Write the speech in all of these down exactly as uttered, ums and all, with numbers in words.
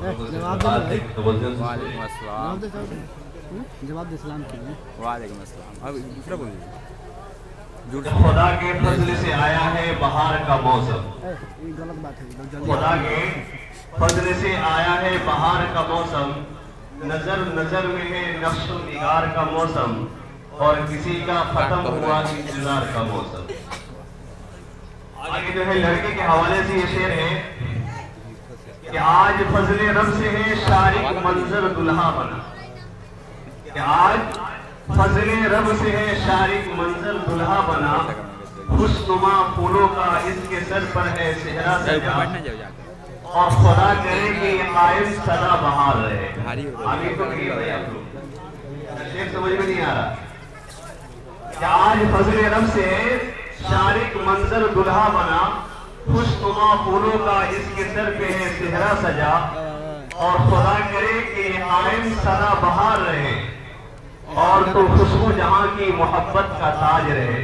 वालेकुम अस्सलाम। जवाब दे सलाम कीजिए। वालेकुम अस्सलाम। अब दूसरा बोल दीजिए। खुदा के फजल से आया है बहार का मौसम। ये गलत बात है। खुदा के फजल से आया है बहार का मौसम। नजर नजर में है नक्शो निगार का मौसम और किसी का खत्म हुआ इंतजार का मौसम। आगे जो है लड़के के हवाले से ये शेर है कि आज फजले रब से है शारिक मंजर दुल्हा बना। कि आज फजले रब से है शारिक मंजर दुल्हा बना। खुशनुमा फूलों का इसके सर पर है सेहरा सजा और खुदा करे कि ये कायम सदा बहार रहे। आगे तो कहिए भाई आप लोग, शेर समझ में नहीं आ रहा। कि आज फजले रब से है शारिक मंजर दुल्हा बना। खुशनुमा फूलों का इसके सर पे है सेहरा सजा और खुदा करे कि ये कायम सदा बहार रहे और तो खुशबू जहां की मोहब्बत का ताज रहे।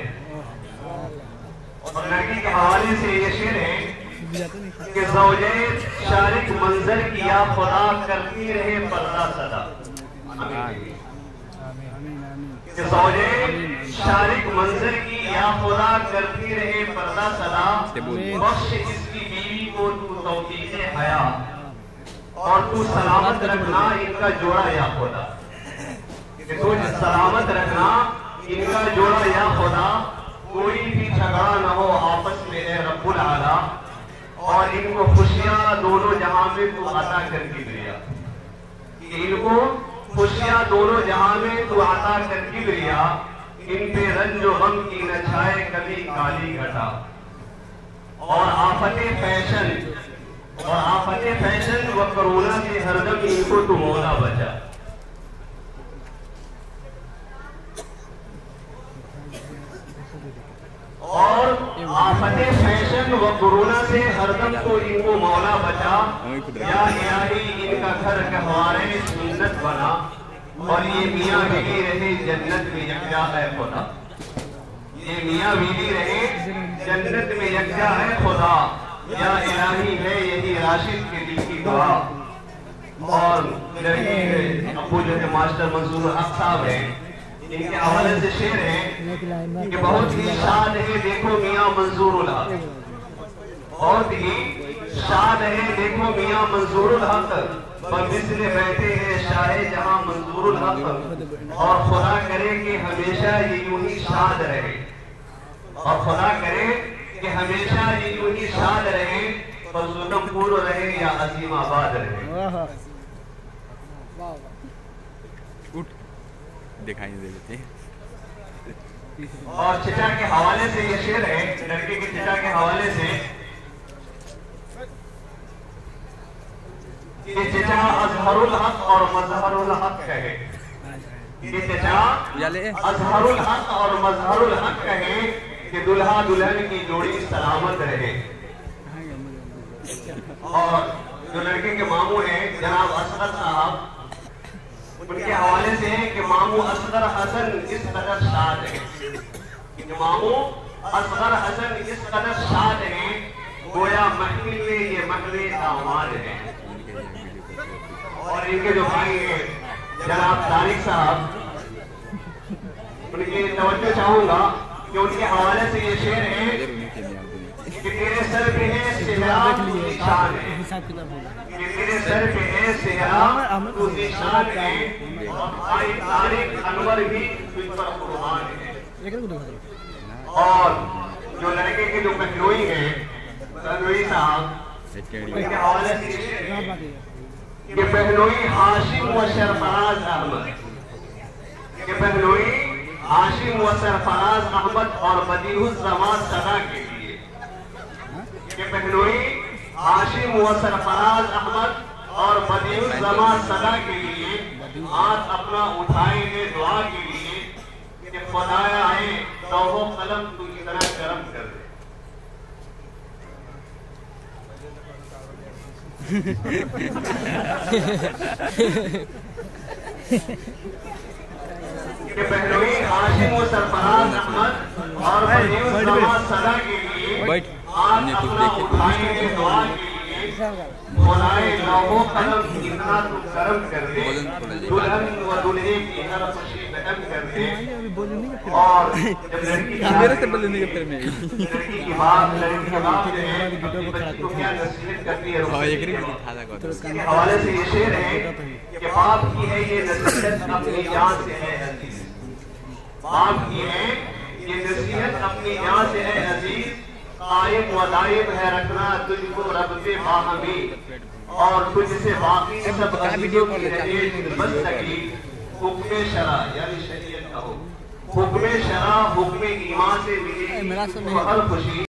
और लड़की के हवाले से ये शेर है कि ज़ौजे शारिक मंजर की या खुदा करती रहे पर्दा सदा। कि ज़ौजे शारिक मंजर की या खुदा करती रहे पर्दा सदा। बख्श इसकी बीवी को तू तौफीक़े हया और तू सलामत रखना इनका जोड़ा या खुदा। तो सलामत रखना इनका जोड़ा या खुदा। कोई भी झगड़ा न हो आपस में है रब्बुल आला और इनको खुशियां दोनों जहां में तू अता करके दिया। इनको खुशियां दोनों जहां में तू अता करके दिया। इन पे रंज गम की न छाए कभी काली घटा और आफते फैशन और आफते फैशन व कोरोना से हरदम इनको तू मौला बचा। और आफते फैशन व कोरोना से हरदम को इनको मौला बचा। या इलाही इनका घर कहवारे सुन्नत बना और ये मियाँ बीवी रहे जन्नत में यकजा है खुदा। ये मियाँ बीवी रहे जन्नत में यकजा है खुदा। या इलाही है यही राशिद के दिल की दुआ। और लड़की अबू जो है मास्टर मंसूर हक साहब है, इनके हवाले से शेर है कि बहुत ही शाद है देखो मियाँ मंजूरुल हक। बहुत ही शाद है देखो मियाँ मंजूरुल हक बमिसले बैठे हैं शाहे जहां मंजूरुल हक और खुदा करे कि हमेशा ये यूं ही शाद रहे। और खुदा करे कि हमेशा ये यूं ही शाद रहे पर जुल्म पूर्ण रहे या अजीम आबाद रहे। दिखाई दे देते हैं। और चिटा के हवाले से ये शेर है लड़के के चिटा के हवाले से ये चिटा अजहरुल हक और मजहरुल हक कहे। ये चिटा अजहरुल हक और मजहरुल हक कहे कि दुल्हा दुल्हन की जोड़ी सलामत रहे। और जो लड़के के मामू हैं जनाब असगर साहब, उनके हवाले से है कि मामू असगर हसन इस कदर शाद है कि मामू असगर हसन इस कदर शाद है गोया महफिल में ये महले दामाद है। और इनके जो भाई हैं जनाब तारिक साहब, उनकी तवज्जो चाहूंगा कि उनके हवाले से ये शेर है कि तेरे सर पे है सेहरा तू निशान है। कि तेरे सर पे है सेहरा तू निशान है और भाई तारिक अनवर भी तुझ पर कुर्बान है। और जो लड़के के जो पहलुई हैं पहलुई साहब, उनके हवाले से कि पहलुई हाशिम व सरफराज अहमद। कि पहलुई हाशिम व सरफराज अहमद और बदीहुज ज़मान सदा के लिए। कि पहलुई हाशिम व सरफराज अहमद और बदीहुज ज़मान सदा के लिए हाथ अपना उठाएंगे दुआ के लिए कि खुदाया आए तौबो कलम तू इतना करम कर दे। कि पहलुई हाशिम व सरफराज अहमद और बदीहुज ज़मान सदा के लिए हाथ अपना उठाएंगे दुआ के लिए मोलाए लौहो कलम इतना तू करम कर दे, दुल्हन व दूल्हे की हर खुशी खत्म कर दे। और जब लड़की मेरे से बोलने के फिर में लड़की की बात लड़की की बात जो है अपनी बच्ची को क्या नसीहत करती है, हाँ एक रिंग दिखा था कौन उसके हवाले से ये शेर है कि बाप की है ये नसीहत अपनी जान से है अजीज, बाप की है ये नसीहत अपनी जान से है अजीज, कायम व दायम है रखना तुझको रब से बाहमी, और तुझसे बाकी सब अजीजों की रहे बच सकी। हुक्म शरा यानी शरीयत का हुक्म, हुक्म शरा हुक्म ईमान से मिली हर खुशी।